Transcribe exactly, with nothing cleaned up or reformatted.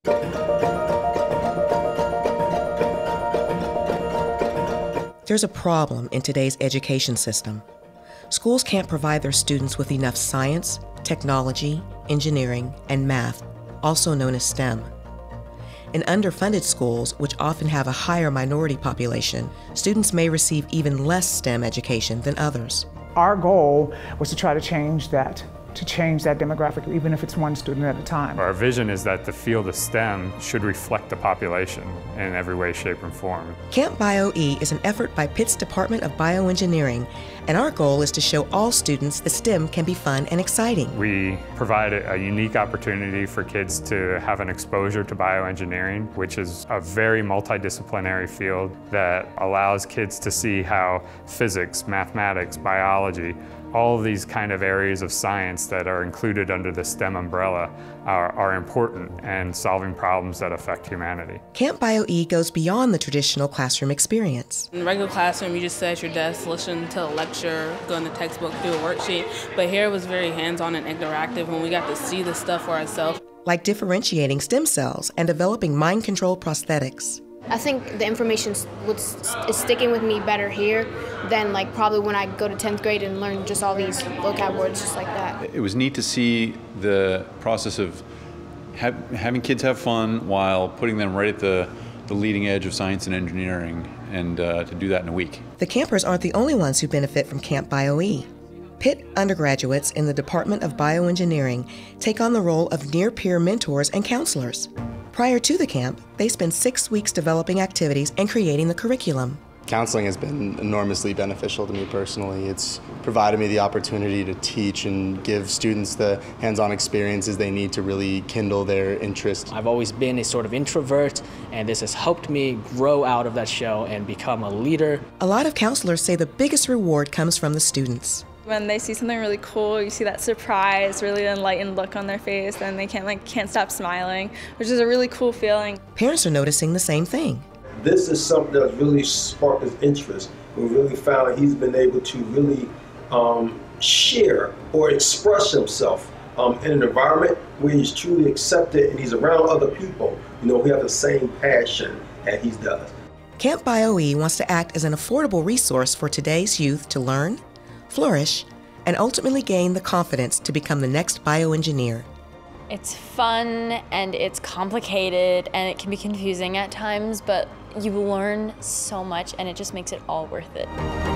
There's a problem in today's education system. Schools can't provide their students with enough science, technology, engineering, and math, also known as STEM. In underfunded schools, which often have a higher minority population, students may receive even less STEM education than others. Our goal was to try to change that, to change that demographic, even if it's one student at a time. Our vision is that the field of STEM should reflect the population in every way, shape, and form. CampBioE is an effort by Pitt's Department of Bioengineering, and our goal is to show all students that STEM can be fun and exciting. We provide a unique opportunity for kids to have an exposure to bioengineering, which is a very multidisciplinary field that allows kids to see how physics, mathematics, biology, all of these kind of areas of science that are included under the STEM umbrella are, are important in solving problems that affect humanity. CampBioE goes beyond the traditional classroom experience. In the regular classroom, you just sit at your desk, listen to a lecture, go in the textbook, do a worksheet. But here it was very hands-on and interactive when we got to see the stuff for ourselves. Like differentiating stem cells and developing mind-controlled prosthetics. I think the information is sticking with me better here than like probably when I go to tenth grade and learn just all these vocab words just like that. It was neat to see the process of ha having kids have fun while putting them right at the, the leading edge of science and engineering, and uh, to do that in a week. The campers aren't the only ones who benefit from CampBioE. Pitt undergraduates in the Department of Bioengineering take on the role of near-peer mentors and counselors. Prior to the camp, they spend six weeks developing activities and creating the curriculum. Counseling has been enormously beneficial to me personally. It's provided me the opportunity to teach and give students the hands-on experiences they need to really kindle their interest. I've always been a sort of introvert, and this has helped me grow out of that shell and become a leader. A lot of counselors say the biggest reward comes from the students. When they see something really cool, you see that surprise, really enlightened look on their face, and they can't like can't stop smiling, which is a really cool feeling. Parents are noticing the same thing. This is something that's really sparked his interest. We really found he's been able to really um, share or express himself um, in an environment where he's truly accepted and he's around other people, you know, who have the same passion as he does. CampBioE wants to act as an affordable resource for today's youth to learn, flourish, and ultimately gain the confidence to become the next bioengineer. It's fun and it's complicated and it can be confusing at times, but you learn so much and it just makes it all worth it.